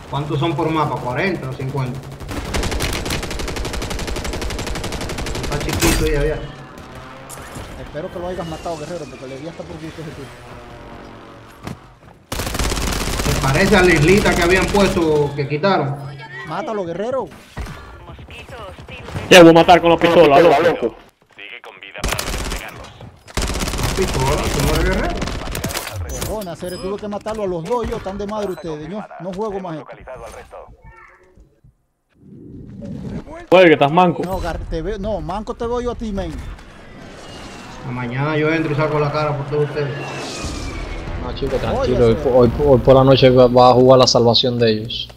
¿Cuántos son por mapa? ¿40 o 50? Está chiquito y ya. Espero que lo hayas matado, guerrero, porque le di hasta por gusto ese tipo. Se parece a la islita que habían puesto, que quitaron. Mátalo, guerrero. Ya voy a matar con la pistola, loco. Sigue con vida para despegarlos. Pistola, ¿tú no eres guerrero? Cojona, Ceres, tuve que matarlo a los dos. Yo, están de madre ustedes. No juego más esto. Localizado al resto. Oye, que estás manco. No, no, manco te veo yo a ti, men. Mañana yo entro y saco la cara por todos ustedes. No, chico, tranquilo. Hoy por la noche va a jugar la salvación de ellos.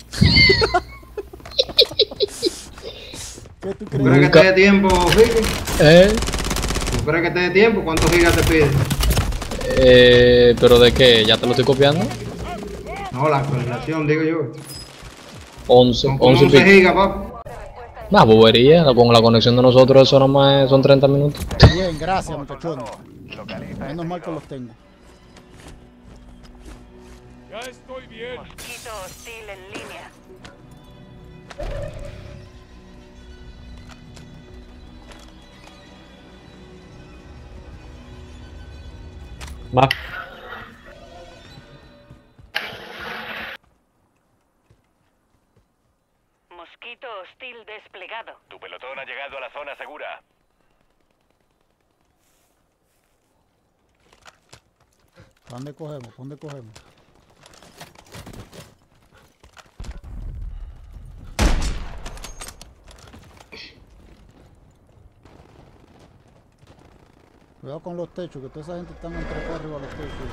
¿Qué tú ¿Tú crees? crees que te dé tiempo, Ricky? ¿Eh? ¿Tú crees que te dé tiempo? ¿Cuántos gigas te piden? ¿Pero de qué? ¿Ya te lo estoy copiando? No, la actualización, digo yo. 11, Son como 11 11 gigas, papá. Una bobería, con la conexión de nosotros eso nomás son 30 minutos. Bien, gracias, muchachones. Menos mal que los tengo. Ya estoy bien. Mosquito hostil en línea. Más. Mosquito hostil desplegado. Tu pelotón ha llegado a la zona segura. ¿Dónde cogemos? ¿Dónde cogemos? Cuidado con los techos, que toda esa gente está entre arriba de los techos.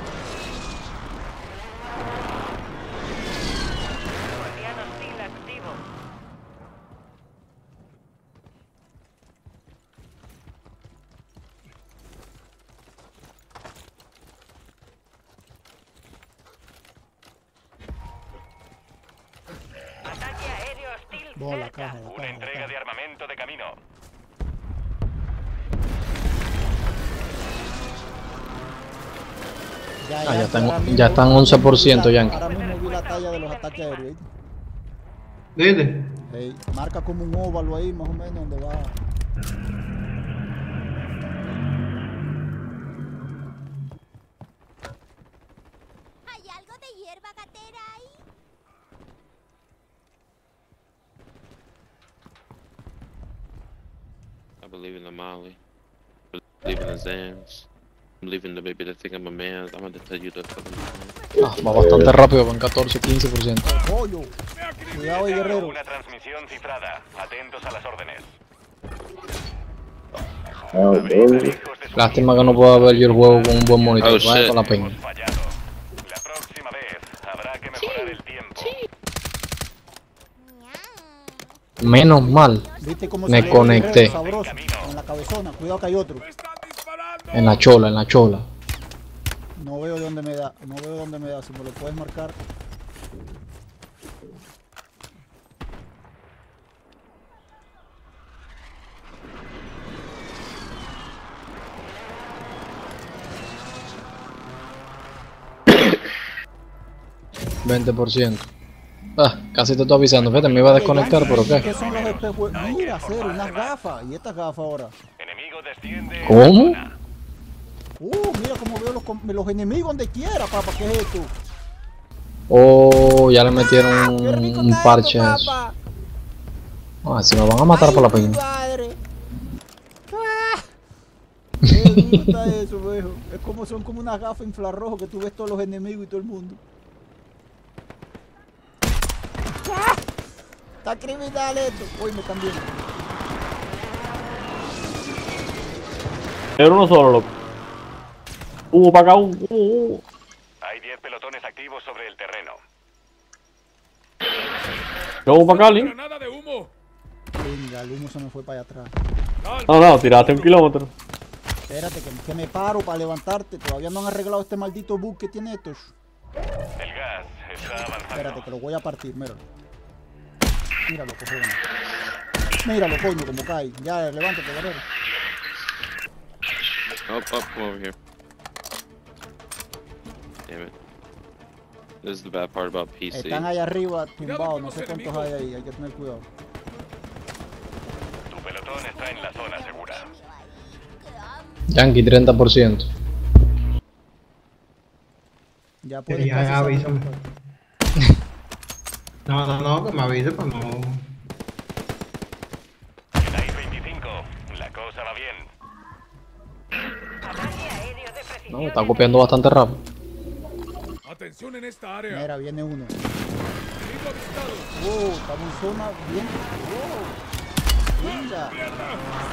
Guardián hostil activo. Ataque aéreo hostil Bola, cerca. caja, la Una caja, entrega la de caja. armamento de camino. Ya están 11%, Yankee. Ahora mismo vi la talla de los ataques aéreos. ¿Viste? Hey, marca como un óvalo ahí, más o menos, donde va. ¿Hay algo de hierba gatera ahí? I believe in the Molly. I believe in the Zans. I believe in the baby that think I'm a man. I'm gonna tell you the fucking Va bastante rápido, van 14-15%. ¡Pollo! Cuidado ahí, guerrero. Una transmisión cifrada. Atentos a las órdenes. Lástima que no pueda ver yo el juego con un buen monitor. Oh, Vaya shit. con la peña. Hemos fallado. La próxima vez habrá que mejorar el tiempo. Menos mal, ¿Viste cómo Me se le conecté. guerrero sabroso? En la cabezona, cuidado que hay otro. en la chola, No veo de dónde me da, si me lo puedes marcar. %. Casi te estoy avisando, fíjate, me iba a desconectar, pero ¿Qué ¿qué? son los espejos? Mira, Cero, unas gafas. ¿Y estas gafas ahora? Enemigo desciende. ¿Cómo? Mira cómo veo los enemigos donde quiera, papá. ¿Qué es esto? Oh, ya le metieron ¡Qué rico un está parche esto, a eso. papá! Si me van a matar por la peña. Madre. Qué duro está eso, viejo. Son como unas gafas infrarrojo que tú ves todos los enemigos y todo el mundo. Está criminal esto. Uy, me cambié. Era uno solo, loco. Para acá, Hay 10 pelotones activos sobre el terreno. Yo para acá, Lin. Granada de humo. Venga, el humo se me fue para allá atrás. No, tiraste 1 kilómetro. Espérate, que me paro para levantarte. Todavía no han arreglado este maldito bug que tiene esto. El gas está avanzando. Espérate, que lo voy a partir, míralo. Míralo, cojones. Míralo, coño, como cae. Ya, levántate, guerrero. come over here. Damn it. This is the bad part about PC. Están ahí arriba, tumbados, no sé cuántos hay ahí, hay que tener cuidado. Tu pelotón está en la zona segura. Yankee 30%. Ya puede Ya avisan. No, que me avise para no. Quedáis 25. La cosa va bien. Ataque aéreo de precisión. No, está copiando bastante rápido. Atención en esta área. Mira, viene uno. Enemigo avistado. Wow, estamos en zona bien. Wow. Linda. Te queda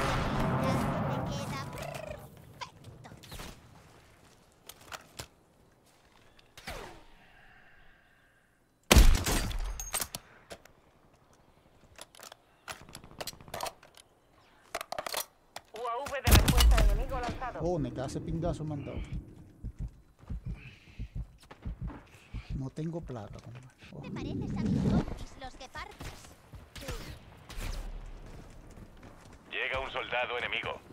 UAV de respuesta enemigo lanzado. Oh, me queda ese pingazo mandado. No tengo plata, compadre. Oh. Te pareces a mis zombies, los que partes. Llega un soldado enemigo.